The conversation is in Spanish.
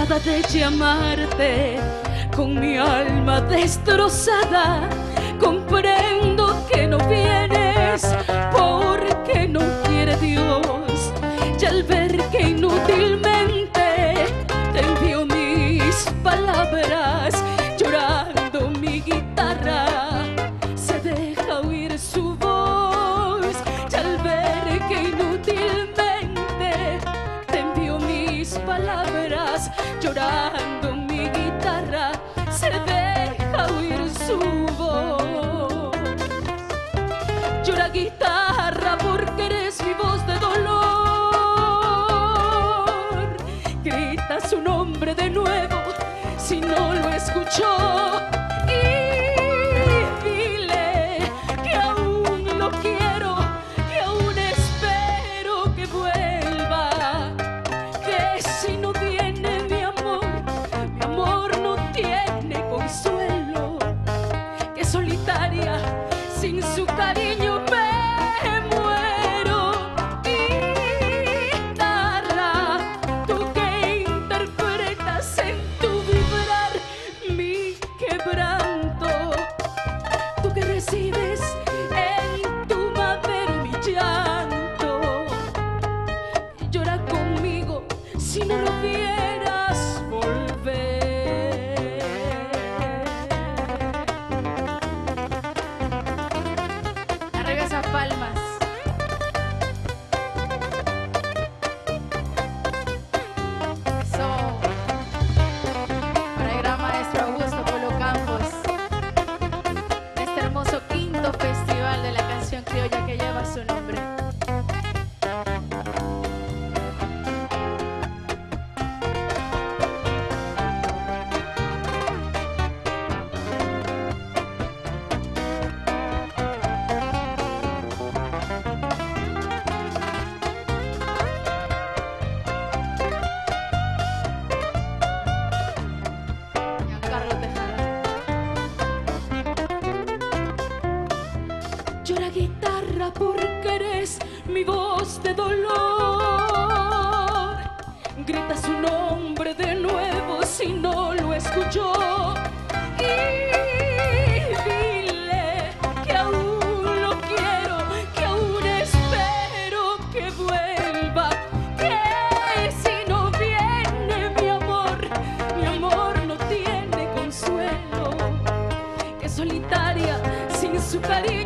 cansada de llamarte, con mi alma destrozada, comprendo que no vienes porque no quiere Dios. Y al ver que inútilmente te envío mis palabras, llorando mi guitarra se deja oír su voz. Y al ver que inútilmente te envío mis palabras, llorando mi guitarra se deja oír su voz. Llora guitarra porque eres mi voz de dolor. Grita su nombre de nuevo si no lo escuchó. Y dile que aún lo quiero, que aún espero que vuelva. Que si no viene mi amor no tiene consuelo. Que solitaria sin su cariño me muero. Guitarra, tú que interpretas en tu vibrar mi quebranto, tú que recibes en tu madero mi llanto, llora conmigo si no lo vieras volver. Arriba esas palmas. Eso. Para el gran maestro Augusto Polo Campos, de este hermoso quinto festival de la canción criolla que lleva su nombre. Giancarlo Tejada. Llora guitarra porque eres mi voz de dolor. Grita su nombre de nuevo si no lo escuchó. Y dile que aún lo quiero, que aún espero que vuelva. Que si no viene mi amor no tiene consuelo. Que solitaria sin su cariño